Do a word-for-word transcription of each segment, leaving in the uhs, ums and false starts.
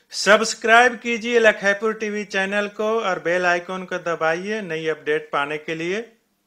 Subscribe कीजिए लखैपुर TV channel को और बेल आइकॉन को दबाइए नई अपडेट पाने के लिए।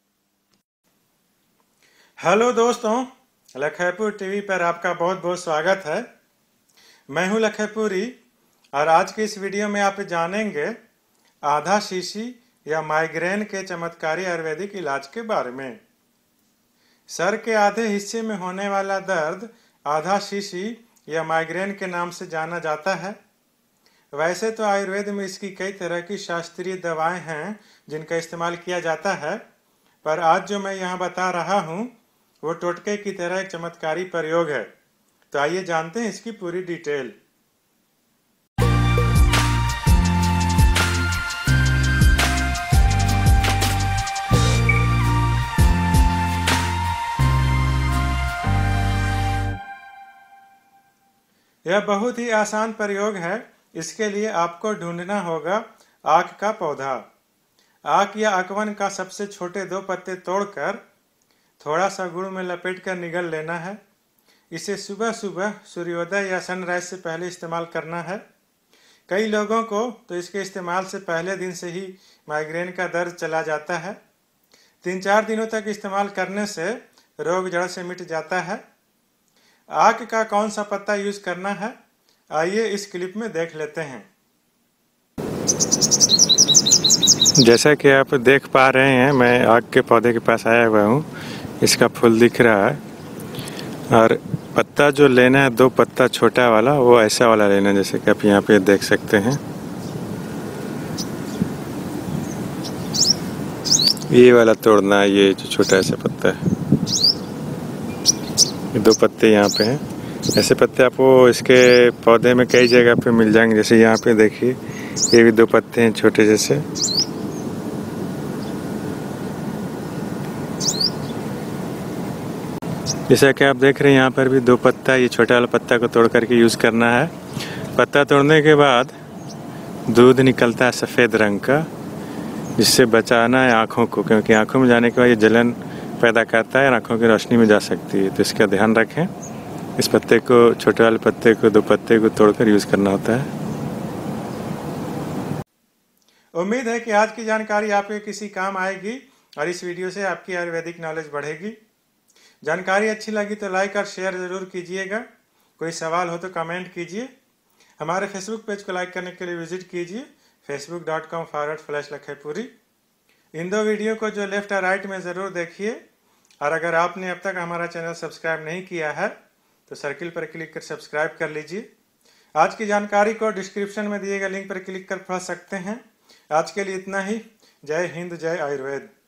हेलो दोस्तों, लखैपुर टीवी पर आपका बहुत बहुत स्वागत है। मैं हूं लखैपुरी और आज की इस वीडियो में आप जानेंगे आधा शीशी या माइग्रेन के चमत्कारी आयुर्वेदिक इलाज के बारे में। सर के आधे हिस्से में होने वाला दर्द आधा शीशी या माइग्रेन के नाम से जाना जाता है। वैसे तो आयुर्वेद में इसकी कई तरह की शास्त्रीय दवाएं हैं जिनका इस्तेमाल किया जाता है, पर आज जो मैं यहाँ बता रहा हूँ वो टोटके की तरह एक चमत्कारी प्रयोग है। तो आइए जानते हैं इसकी पूरी डिटेल। यह बहुत ही आसान प्रयोग है। इसके लिए आपको ढूंढना होगा आक का पौधा। आक या अकवन का सबसे छोटे दो पत्ते तोड़कर थोड़ा सा गुड़ में लपेटकर निगल लेना है। इसे सुबह सुबह सूर्योदय या सनराइज से पहले इस्तेमाल करना है। कई लोगों को तो इसके इस्तेमाल से पहले दिन से ही माइग्रेन का दर्द चला जाता है। तीन चार दिनों तक इस्तेमाल करने से रोग जड़ से मिट जाता है। आक का कौन सा पत्ता यूज करना है, आइए इस क्लिप में देख लेते हैं। जैसा कि आप देख पा रहे हैं, मैं आक के पौधे के पास आया हुआ हूँ। इसका फूल दिख रहा है और पत्ता जो लेना है, दो पत्ता छोटा वाला, वो ऐसा वाला लेना है जैसे कि आप यहाँ पे देख सकते हैं। ये वाला तोड़ना है, ये जो छोटा ऐसा पत्ता है। ये दो पत्ते यहाँ पे हैं। ऐसे पत्ते आपको इसके पौधे में कई जगह पे मिल जाएंगे। जैसे यहाँ पे देखिए, ये भी दो पत्ते हैं छोटे जैसे। जैसा कि आप देख रहे हैं, यहाँ पर भी दो पत्ता, ये छोटा वाला पत्ता को तोड़ करके यूज करना है। पत्ता तोड़ने के बाद दूध निकलता है सफ़ेद रंग का, जिससे बचाना है आँखों को, क्योंकि आँखों में जाने के बाद ये जलन पैदा करता है और आँखों की रोशनी में जा सकती है। तो इसका ध्यान रखें। इस पत्ते को, छोटे वाले पत्ते को, दो पत्ते को तोड़कर यूज करना होता है। उम्मीद है कि आज की जानकारी आपके किसी काम आएगी और इस वीडियो से आपकी आयुर्वेदिक नॉलेज बढ़ेगी। जानकारी अच्छी लगी तो लाइक और शेयर जरूर कीजिएगा। कोई सवाल हो तो कमेंट कीजिए। हमारे फेसबुक पेज को लाइक करने के लिए विजिट कीजिए Facebook dot com forward slash Lakhaipuri. इन दो वीडियो को जो लेफ्ट और राइट में ज़रूर देखिए। और अगर आपने अब तक हमारा चैनल सब्सक्राइब नहीं किया है तो सर्किल पर क्लिक कर सब्सक्राइब कर लीजिए। आज की जानकारी को डिस्क्रिप्शन में दिए गए लिंक पर क्लिक कर पढ़ सकते हैं। आज के लिए इतना ही। जय हिंद, जय आयुर्वेद।